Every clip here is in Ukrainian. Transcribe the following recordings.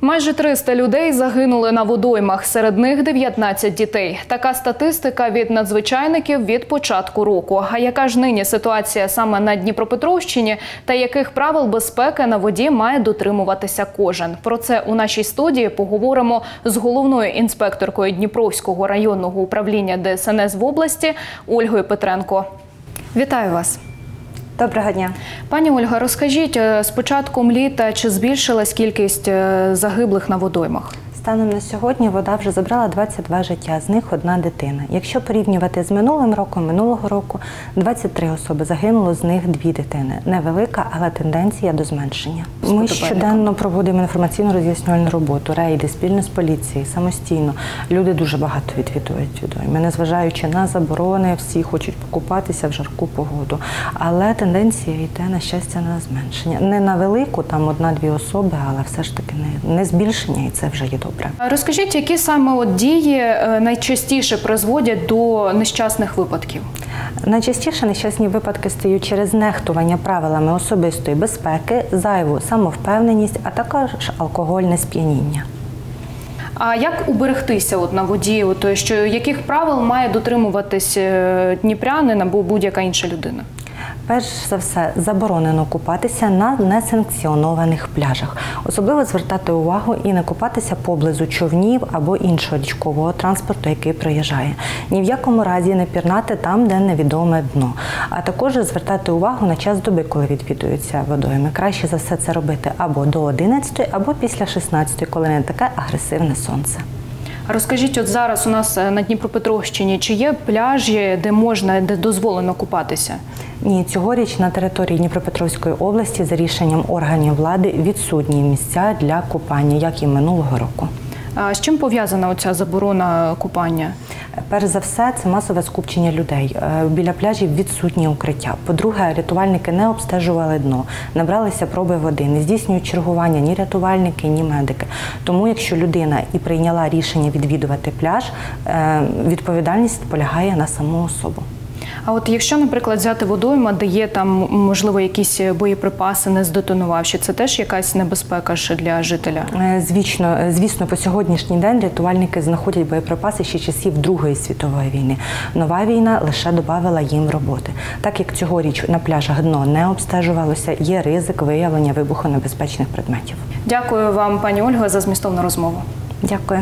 Майже 300 людей загинули на водоймах, серед них 19 дітей. Така статистика від надзвичайників від початку року. А яка ж нині ситуація саме на Дніпропетровщині та яких правил безпеки на воді має дотримуватися кожен? Про це у нашій студії поговоримо з головною інспекторкою Дніпровського районного управління ДСНС в області Ольгою Петренко. Вітаю вас! Доброго дня. Пані Ольга, розкажіть, з початком літа чи збільшилась кількість загиблих на водоймах? Станом на сьогодні вода вже забрала 22 життя, з них одна дитина. Якщо порівнювати з минулого року 23 особи загинуло, з них 2 дитини. Невелика, але тенденція до зменшення. Ми щоденно проводимо інформаційно-роз'яснювальну роботу, рейди, спільно з поліцією, самостійно. Люди дуже багато відвідують водойми. Незважаючи на заборони, всі хочуть покупатися в жарку погоду. Але тенденція йде, на щастя, на зменшення. Не на велику, там 1-2 особи, але все ж таки не збільшення, і це вже є добре. Розкажіть, які саме дії найчастіше призводять до нещасних випадків? Найчастіше нещасні випадки стають через нехтування правилами особистої безпеки, зайву самовпевненість, а також алкогольне сп'яніння. А як уберегтися на воді? Яких правил має дотримуватись дніпрянин або будь-яка інша людина? Перш за все, заборонено купатися на несанкціонованих пляжах. Особливо звертати увагу і не купатися поблизу човнів або іншого річкового транспорту, який проїжджає. Ні в якому разі не пірнати там, де невідоме дно. А також звертати увагу на час доби, коли відвідуються водойми. Краще за все це робити або до 11, або після 16, коли не таке агресивне сонце. Розкажіть, зараз у нас на Дніпропетровщині, чи є пляжі, де дозволено купатися? Ні, цьогоріч на території Дніпропетровської області за рішенням органів влади відсутні місця для купання, як і минулого року. А з чим пов'язана оця заборона купання? Перш за все, це масове скупчення людей. Біля пляжів відсутні укриття. По-друге, рятувальники не обстежували дно, набралися проби води, не здійснюють чергування ні рятувальники, ні медики. Тому, якщо людина і прийняла рішення відвідувати пляж, відповідальність полягає на саму особу. А от якщо, наприклад, взяти водойма, де є там, можливо, якісь боєприпаси не здетонувавши, це теж якась небезпека для жителя? Звісно, по сьогоднішній день рятувальники знаходять боєприпаси ще часів Другої світової війни. Нова війна лише додавала їм роботи. Так як цьогоріч на пляжах дно не обстежувалося, є ризик виявлення вибухонебезпечних предметів. Дякую вам, пані Ольго, за змістовну розмову. Дякую.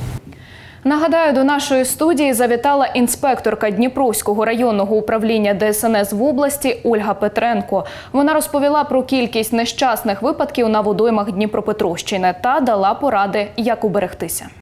Нагадаю, до нашої студії завітала інспекторка Дніпровського районного управління ДСНС в області Ольга Петренко. Вона розповіла про кількість нещасних випадків на водоймах Дніпропетровщини та дала поради, як уберегтися.